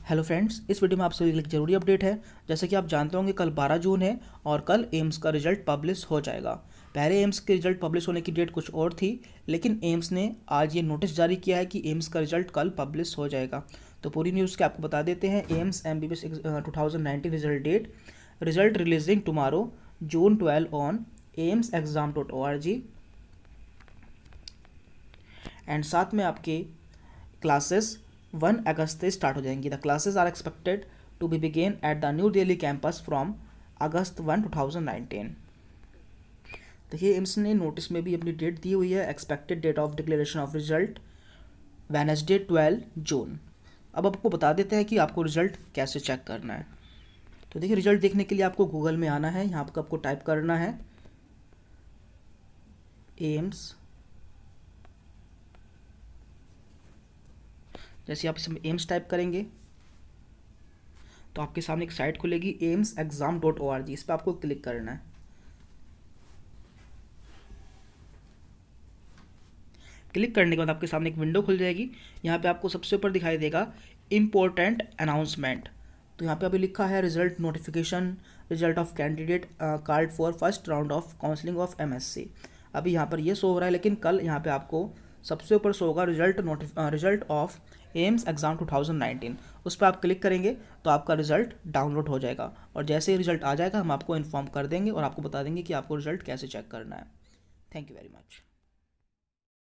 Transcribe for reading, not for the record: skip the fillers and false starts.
Hello friends, इस video में आप सभी के लिए एक जरूरी अपडेट है। जैसे कि आप जानते होंगे कल 12 जून है और कल एम्स का रिजल्ट पब्लिश हो जाएगा। पहले एम्स के रिजल्ट पब्लिश होने की डेट कुछ और थी, लेकिन एम्स ने आज ये नोटिस जारी किया है कि एम्स का रिजल्ट कल पब्लिश हो जाएगा। तो पूरी न्यूज़ के आपको बता देते हैं। AIIMS MBBS 2019 result date, result releasing tomorrow June 12 on amsexam.org। And साथ में आपके क्लासेस 1 अगस्त से स्टार्ट हो जाएंगी। The classes are expected to be begin at the New Delhi campus from August 1, 2019। देखिए, एम्स ने नोटिस में भी अपनी डेट दी हुई है। Expected date of declaration of result Wednesday 12 June. अब आपको बता देते हैं कि आपको रिजल्ट कैसे चेक करना है। तो देखिए, रिजल्ट देखने के लिए आपको गूगल में आना है। यहाँ पर आपको टाइप करना है एम्स। जैसे आप इसमें एम्स टाइप करेंगे तो आपके सामने एक साइट खुलेगी amsexam.org। इस पर आपको क्लिक करना है। क्लिक करने के बाद आपके सामने एक विंडो खुल जाएगी। यहाँ पे आपको सबसे ऊपर दिखाई देगा इम्पोर्टेंट अनाउंसमेंट। तो यहाँ पे अभी लिखा है result notification, result of candidate card for first round of counselling of MSc। अभी यहाँ पर ये शो हो रहा है, लेकिन कल यहाँ पे आपको सबसे ऊपर शो होगा रिजल्ट ऑफ एम्स एग्ज़ाम 2019। उस पर आप क्लिक करेंगे तो आपका रिजल्ट डाउनलोड हो जाएगा, और जैसे ही रिजल्ट आ जाएगा हम आपको इन्फॉर्म कर देंगे और आपको बता देंगे कि आपको रिजल्ट कैसे चेक करना है। Thank you very much.